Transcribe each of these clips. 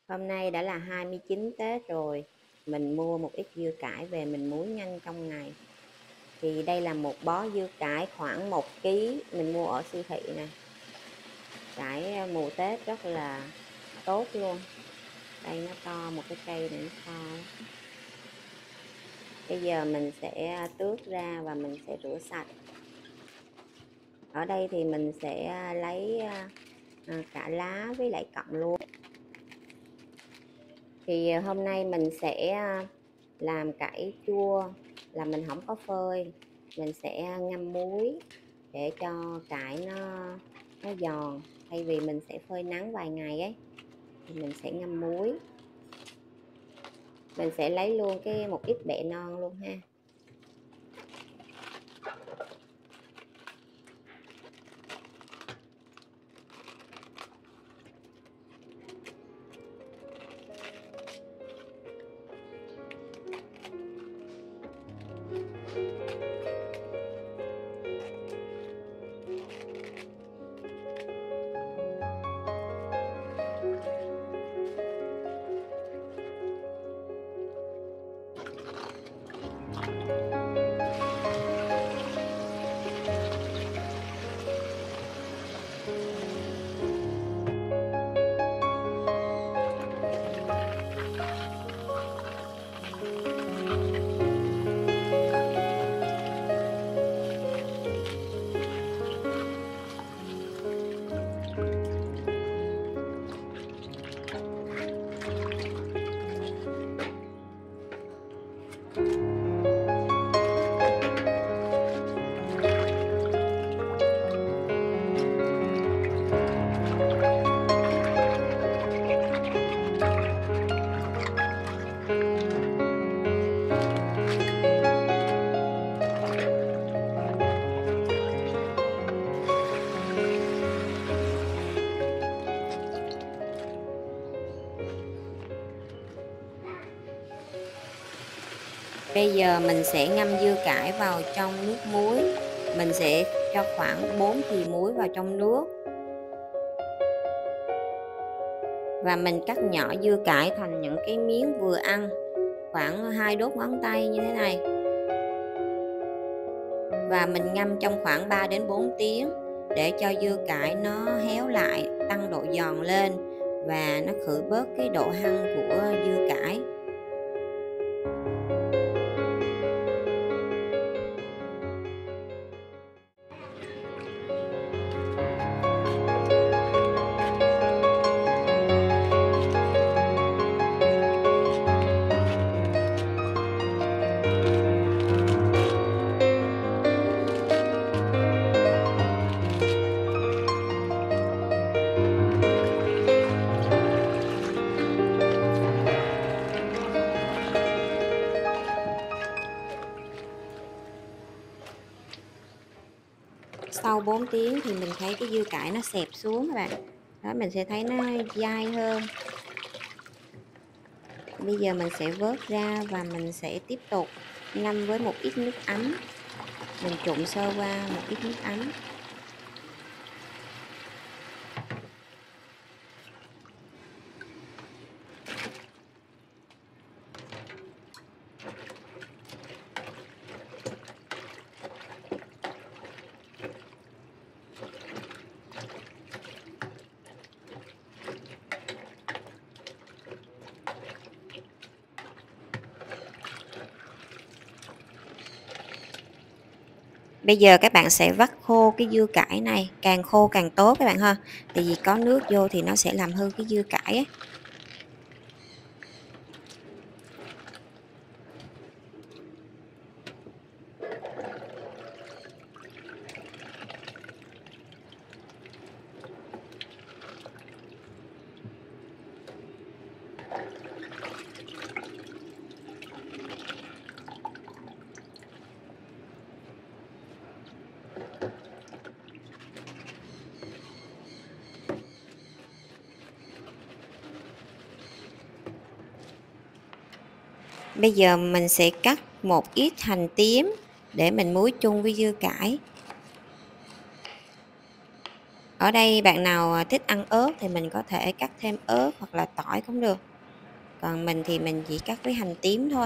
Hôm nay đã là 29 Tết rồi, mình mua một ít dưa cải về mình muối nhanh trong ngày. Thì đây là một bó dưa cải khoảng 1 ký, mình mua ở siêu thị nè. Cải mùa Tết rất là tốt luôn. Đây nó to, một cái cây này nó to. Bây giờ mình sẽ tước ra và mình sẽ rửa sạch. Ở đây thì mình sẽ lấy cả lá với lại cọng luôn. Thì hôm nay mình sẽ làm cải chua là mình không có phơi, mình sẽ ngâm muối để cho cải nó giòn, thay vì mình sẽ phơi nắng vài ngày ấy thì mình sẽ ngâm muối. Mình sẽ lấy luôn một ít bẹ non luôn ha. Bây giờ mình sẽ ngâm dưa cải vào trong nước muối. Mình sẽ cho khoảng 4 thìa muối vào trong nước. Và mình cắt nhỏ dưa cải thành những cái miếng vừa ăn, khoảng 2 đốt ngón tay như thế này. Và mình ngâm trong khoảng 3 đến 4 tiếng để cho dưa cải nó héo lại, tăng độ giòn lên và nó khử bớt cái độ hăng của dưa cải. Sau 4 tiếng thì mình thấy cái dưa cải nó xẹp xuống các bạn. Đó, mình sẽ thấy nó dai hơn. Bây giờ mình sẽ vớt ra và mình sẽ tiếp tục ngâm với một ít nước ấm. Mình trụng sơ qua một ít nước ấm. Bây giờ các bạn sẽ vắt khô cái dưa cải này, càng khô càng tốt các bạn ha. Tại vì có nước vô thì nó sẽ làm hư cái dưa cải ấy. Bây giờ mình sẽ cắt một ít hành tím để mình muối chung với dưa cải. Ở đây bạn nào thích ăn ớt thì mình có thể cắt thêm ớt hoặc là tỏi cũng được. Còn mình thì mình chỉ cắt với hành tím thôi.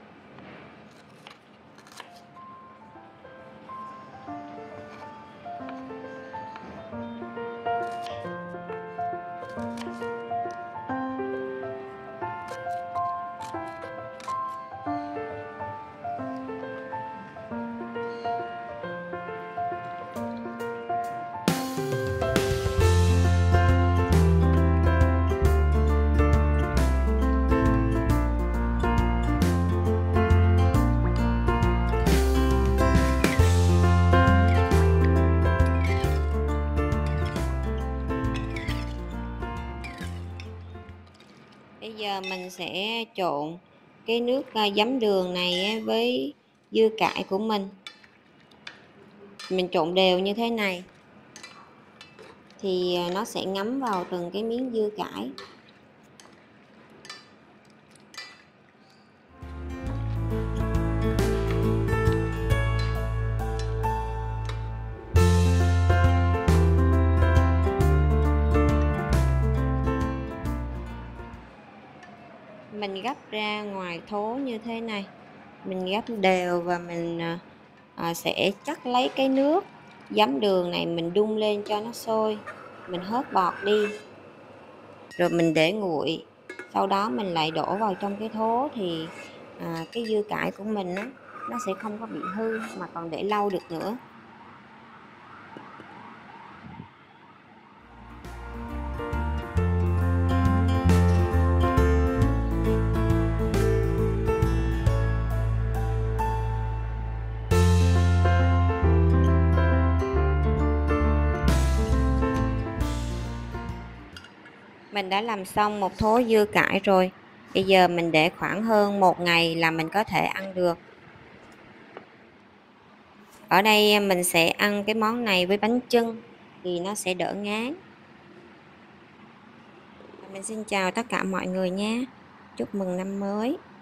Bây giờ mình sẽ trộn cái nước giấm đường này với dưa cải của mình. Mình trộn đều như thế này thì nó sẽ ngấm vào từng cái miếng dưa cải. Mình gấp ra ngoài thố như thế này, mình gấp đều và mình sẽ chắc lấy cái nước giấm đường này, mình đun lên cho nó sôi, mình hớt bọt đi rồi mình để nguội. Sau đó mình lại đổ vào trong cái thố thì cái dưa cải của mình nó sẽ không có bị hư mà còn để lâu được nữa. Mình đã làm xong một thố dưa cải rồi. Bây giờ mình để khoảng hơn 1 ngày là mình có thể ăn được. Ở đây mình sẽ ăn cái món này với bánh chưng thì nó sẽ đỡ ngán. Mình xin chào tất cả mọi người nhé. Chúc mừng năm mới.